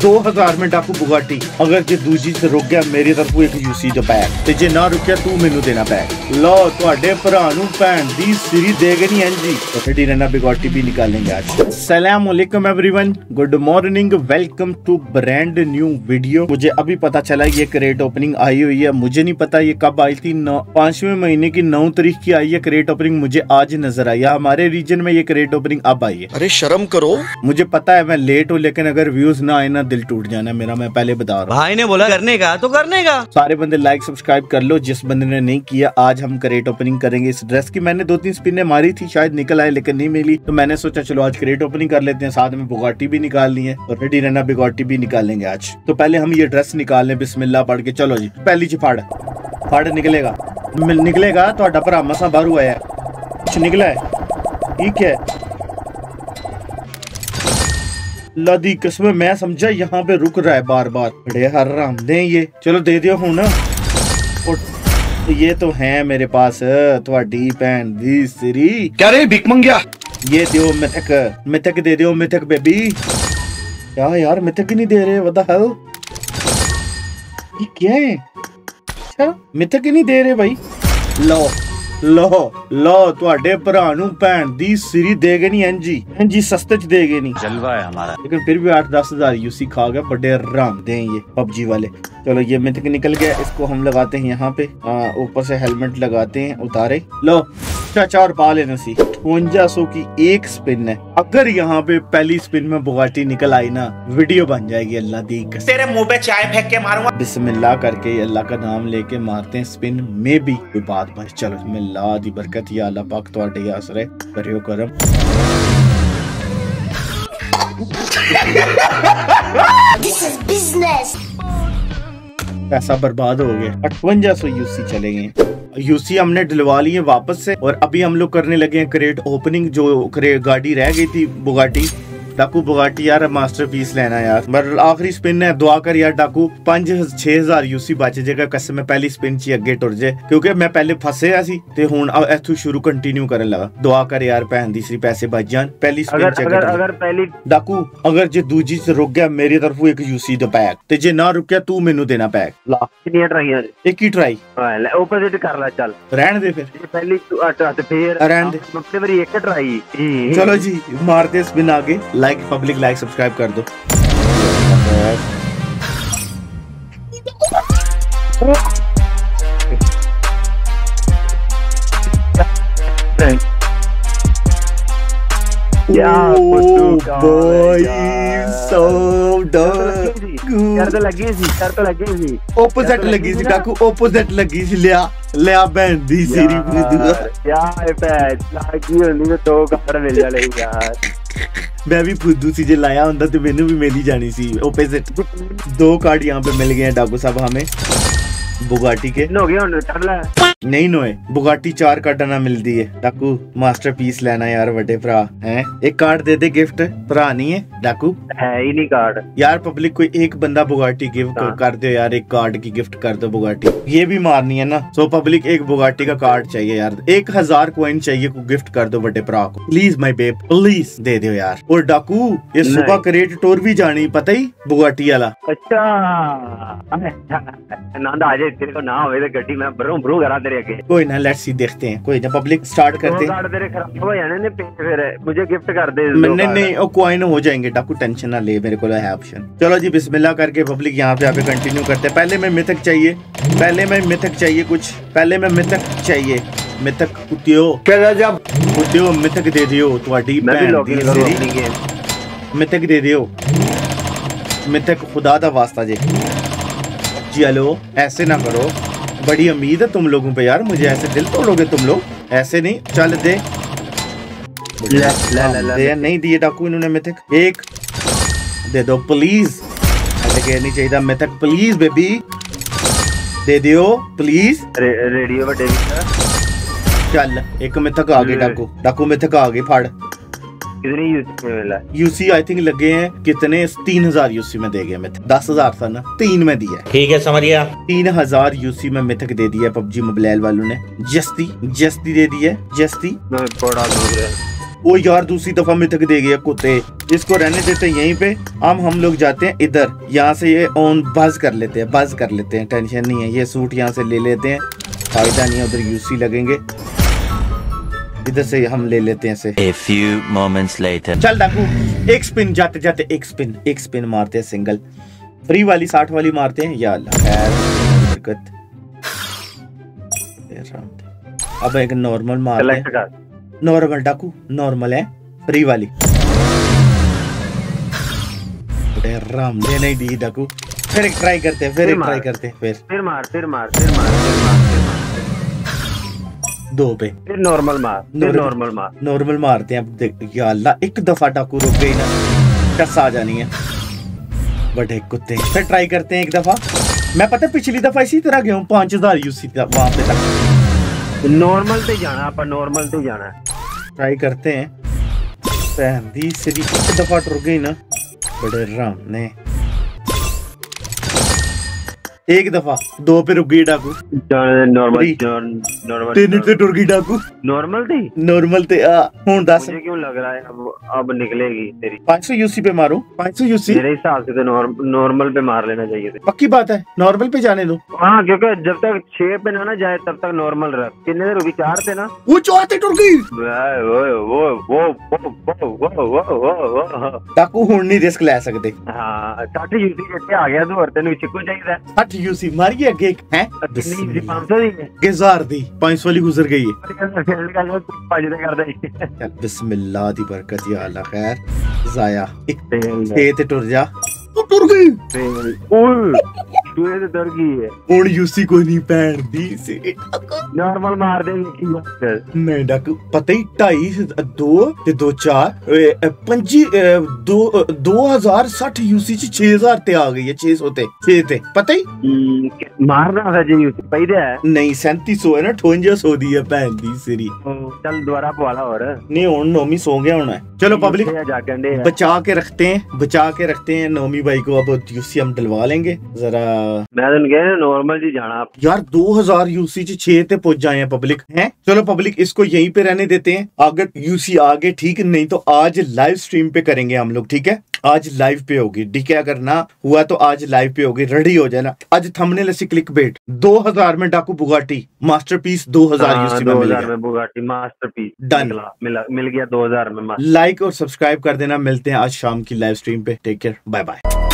2000 में डाकू बुगाटी। अगर जे दूजी से रुक गया मेरी तरफों एक यूसी द बैग ते जे ना रुकिया तू मेनू देना बैग। लो तुहाडे भरा नू भैन दी सिरी देगे नहीं एंजी तो फिर ना बिगोटी भी निकालेंगे आज। अस्सलाम वालेकुम everyone, good morning, welcome to brand new video. मुझे अभी पता चला ये क्रेट ओपनिंग आई हुई है। मुझे नहीं पता ये कब आई थी। 5वें महीने की 9 तारीख की आई है क्रेट ओपनिंग। मुझे आज नजर आई। हमारे रीजन में ये क्रेट ओपनिंग अब आई है। अरे शर्म करो। मुझे पता है मैं लेट हूँ, लेकिन अगर व्यूज ना आए ना दिल टूट जाना मेरा। मैं पहले बता रहा हूँ, भाई ने बोला करने का तो करने का। सारे बंदे लाइक सब्सक्राइब कर लो। जिस बंदे ने नहीं किया, आज हम क्रेट ओपनिंग करेंगे इस ड्रेस की। मैंने 2-3 स्पिने मारी थी, शायद निकल आए लेकिन नहीं मिली, तो मैंने सोचा चलो आज क्रेट ओपनिंग कर लेते हैं। साथ में बुगाटी भी निकालनी है और रेडी रहना, बिगोटी भी निकालेंगे आज। तो पहले हम ये ड्रेस निकाल लें बिस्मिल्लाह पढ़ के। चलो जी, पहली जी फाड़ निकलेगा निकलेगा। तो भरा मसा बाहर हुआ है, कुछ निकला है, ठीक है। लदी किस्म मैं समझा यहाँ पे रुक रहा है बार बार। बड़े हराम दे ये। चलो दे दियो हूं ना। और ये तो है मेरे पास थोड़ी भैन दी सिरी। क्या रे भिख मंगिया? ये दियो मिथक दे दियो, मिथक बेबी। क्या यार मिथक ही नहीं दे रहे, व्हाट द हेल। ये क्या है? अच्छा मिथक ही नहीं दे रहे भाई। लो तुहाडे भरा नू भैन दी सिरी देगे नहीं एंजी सस्ते च देगे नहीं। जलवा है हमारा। लेकिन फिर भी 8-10 हजार यूसी खा गया। बड़े राम दे ये पबजी वाले। चलो ये मिथक निकल गया, इसको हम लगाते हैं यहाँ पे। ऊपर से हेलमेट लगाते हैं, उतारे। लो चाचा और पा लेना सी। 5200 की एक स्पिन है। अगर यहाँ पे पहली स्पिन में बुगाटी निकल आई ना, वीडियो बन जाएगी। अल्लाह दी कसम, तेरे मुंह पे चाय फेंक के मारूंगा। बिस्मिल्लाह करके अल्लाह का नाम लेके मारते हैं स्पिन में भी कोई बात भाई। चलो बिस्मिल्लाह दी बरकत या अल्लाह पाक तुहाडे आसरे करियो करम। This is business. पैसा बर्बाद हो गया। 5800 यूसी चले गए। यूसी हमने डलवा लिए वापस से और अभी हम लोग करने लगे हैं क्रेट ओपनिंग। जो गाड़ी रह गई थी बुगाटी, डाकू बुगाटी यार मास्टरपीस लेना यार। पर आखिरी स्पिन है, दुआ कर यार डाकू 5-6 हजार यूसी बच जाएगा। कसम में पहली स्पिन ची अगे टुर जाए, क्योंकि मैं पहले फसे सी ते हुन इथों शुरू कंटिन्यू करने लगा। दुआ कर यार भैन दी सी पैसे बच जान। पहली स्पिन अगर पहली डाकू अगर जे दूजी से रुक गया मेरी तरफों एक यूसी द पैक ते जे ना रुकिया तू मेनू देना पैक। कितनी ट्राई एक ही ट्राई ऑपोजिट कर ला। चल रहने दे फिर पहली फिर रहने दे। अपने बारी एक ट्राई। चलो जी मारते स्पिन आगे। पब्लिक लाइक सब्सक्राइब कर दो। ओपोजिट लगी सी डाकू, ओपोजिट लगी सी। लिया बहन दी सिरी मैं भी फुद्दू सी जे लाया होंदा ते मैनू भी मिल ही जानी सी। ओपोजिट 2 कार्ड यहाँ पे मिल गए हैं डाकू साहब हमें बुगाटी के। नहीं नोए बुगाटी 4 कार्ड ना मिलती है डाकू। मास्टरपीस लेना यार बड़े भरा हैं। एक कार्ड दे दे गिफ्ट। भरा नहीं है डाकू, है ही नहीं कार्ड यार। पब्लिक कोई एक बंदा बुगाटी गिफ्ट कर दो यार। एक कार्ड की गिफ्ट कर दो बुगाटी। ये भी मारनी है ना, तो पब्लिक एक बुगाटी का कार्ड चाहिए यार। 1000 कॉइन चाहिए को गिफ्ट कर दो बड़े भरा को प्लीज माय बेब, प्लीज दे दो यार। और डाकू ये सुबह क्रेट टूर भी जानी, पता ही बुगाटी वाला। अच्छा तेरे को ना होवे तो गड्डी में ब्रू करा तेरे आगे। कोई ना, लेट्स सी देखते हैं। कोई ना पब्लिक स्टार्ट करते हैं। तेरे खराब हो जाने ने फिर मुझे गिफ्ट कर दे। नहीं ओ कॉइन हो जाएंगे डाकू, टेंशन ना ले, मेरे को है ऑप्शन। चलो जी बिस्मिल्लाह करके पब्लिक यहाँ पे कंटिन्यू करते हैं। पहले मैं मिथक चाहिए कुछ। पहले मैं मिथक चाहिए। मिथक कुत्तियो मिथक दे दियो तुहाडी भैन दी सिरी। मिथक दे दियो, मिथक खुदा दा वास्ता जे। चलो ऐसे ना करो, बड़ी उम्मीद है तुम लोगों पे यार। मुझे ऐसे दिल तोड़ोगे तुम लोग, ऐसे नहीं। चल दे नहीं दिए डाकू इन्होंने मिथक। एक दे दो प्लीज। ऐसे कहनी चाहिए मिथक प्लीज बेबी दे दियो प्लीज। रेडियो पर चल एक मिथक आ गई डाकू मिथक आ गई। फाड़ कितनी यूसी आई थिंक लगे हैं कितने 3000 यूसी में दे गया मिथक। 10,000 था ना, 3 में दिया। ठीक है समझिया। 3000 यूसी में मिथक दे दिया पबजी मोबाइल वालों ने। जस्ती दे दी है। जस्ती ओ यार दूसरी दफा मिथक दे गया कुत्ते, इसको रहने देते हैं यहीं पे। हम लोग जाते हैं इधर, यहाँ से ये ऑन बज कर लेते हैं, टेंशन नहीं है। ये सूट यहाँ से ले लेते हैं, फायदा नहीं है, उधर यूसी लगेंगे, इधर से हम ले लेते हैं इसे। A few moments later. चल डाकू एक स्पिन, जाते जाते एक स्पिन मारते हैं, सिंगल फ्री वाली 60 वाली मारते हैं। या अल्लाह खैर बरकत। अब एक नॉर्मल मारते हैं, नॉर्मल डाकू, नॉर्मल है फ्री वाली। राम ने नहीं दी डाकू, फिर एक ट्राई करते हैं, फिर मार 2 पे, फिर नॉर्मल मारते हैं। अब देख या अल्लाह, एक दफा डाकू रुक गई ना, टस आ जानी है बड़े कुत्ते। फिर ट्राई करते हैं एक दफा। मैं पता पिछली दफा इसी तरह गया हूँ, 5000 यूसी वहां पे तक। नॉर्मल पे जाना, ट्राई करते हैं। पहली सीधी एक दफा टुर गई ना, बड़े राम ने एक दफा 2 पे रुक गई डाकू, नॉर्मल 3 से टुर गई डाकू, नॉर्मल थे। हूं दस मुझे क्यों लग रहा है अब निकलेगी तेरी। 500 यूसी पे मारो, 500 यूसी मेरे हिसाब से तो नॉर्मल पे मार लेना चाहिए था। पक्की बात है, नॉर्मल पे जाने दो। हाँ, क्योंकि जब तक 6 पे ना जाए तब तक नॉर्मल रख। कितने देर होगी? 4 थे ना, वो 4 पे टुर गई डाकू। हूं नहीं रिस्क ले सकते। हाँ 60 यूसी आ गया तो, और तेन चिक्कू चाहिए 60 यूसी मारिए अगे है 500 दी हजार दी, 500 वाली गुजर गई है। कर बिस्मिल्लाह दी बरकत या अल्लाह खैर। जाया एक टुर जा, टुर गई डर गई है। ਹੁਣ यूसी कोई नहीं पैण दी सी नॉर्मल मार देंगे नहीं डाकू पता ही 2.5 2 ते 2 4 25 2060 यूसी च 6000 ते आ गई है, 600 ते 6 ते पता ही मारना था जी यूसी पई दे नहीं 3700 है ना, 5800 दी है पैण दी सिरी। चल दोबारा पवाला और नहीं, हुन नोमी सो गया होना है। चलो पब्लिक बचा के रखते हैं नोमी भाई को। अब यूसी हम डलवा लेंगे जरा। मैं तो नॉर्मल जी जाना यार 2000 यूसी 6 ते पहुंच जाए हैं पब्लिक हैं। चलो पब्लिक इसको यहीं पे रहने देते हैं, अगर यूसी आगे ठीक, नहीं तो आज लाइव स्ट्रीम पे करेंगे हम लोग, ठीक है। आज लाइव पे होगी, ठीक है। अगर ना हुआ तो आज लाइव पे होगी, रेडी हो जाना। आज थंबनेल से क्लिक बेट 2000 में डाकू बुगाटी मास्टरपीस 2000 यूसी में मिल गया, बुगाटी मास्टरपीस डन मिल गया 2000 में। लाइक और सब्सक्राइब कर देना। मिलते हैं आज शाम की लाइव स्ट्रीम पे। Take care, bye bye.